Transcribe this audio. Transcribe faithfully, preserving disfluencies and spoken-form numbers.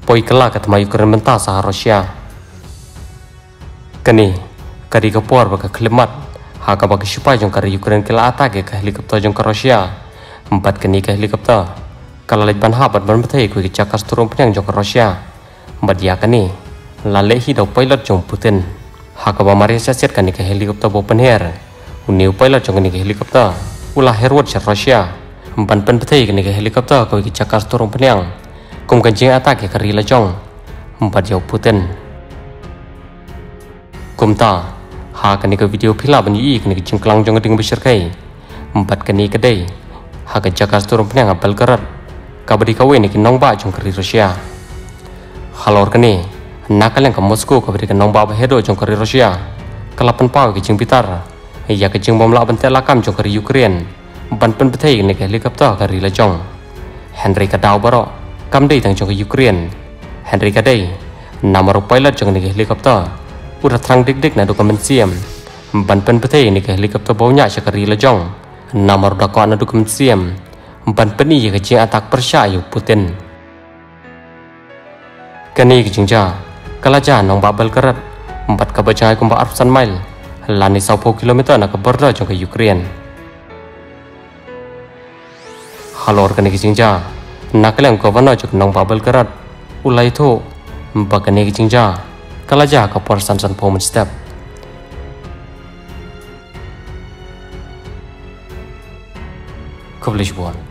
poi kelak kat mayu keren mentah sah Rusia. Kani kari kapor baka klimat haka baka supaya jong kari Ukraine kela atake ke helikopter jong ke Rusia. Empat kani ke helikopter kalau leban habat ban betai ku cakas turun penyang jong ke Rusia. Empat ya kani lale hi dau pilot jong Putin haka ba mari saset kani ke helikopter bo penher uniu pilot jong kani ke helikopter ulah herwat sa Rusia. Empat pen betai kani ke helikopter ku cakas turun penyang kum kancing atake kari la jong empat jauh Putin kumta ha kani ke video pila banyi kani ke cingklang jong ding besar kai empat kani kedai ha ke jakas turun penyang apel kerat kabadi kawe ni ke nong ba jong kari Rusia halor kani nakal yang ke Moskow kabadi ke nong ba hedo jong kari Rusia kalapan pau ke cing pitar ya ke cing bom la bentel lakam jong kari Ukraine ban pen betai kani ke helikopter kari la jong Henry kadau baro kam dei tang jong ke Ukraine Henry kadai nama pilot jong ni ke helikopter udah terang dik-dik na dokumen siam ban pen betai ni ke helikopter baunya syakari la jong nama udah ko na dokumen siam ban pen ni ke jing atak persya yu Putin kani ke jingja kalaja nong babel kerat empat ka bajai kumba arsan mile lani saupo kilometer na ke border jong ke Ukraine halor kani ke jingja nakaleng ko vano jong nong babel kerat ulai tho bakani ke jingja kalaja ka porsan san pomen step kublish bon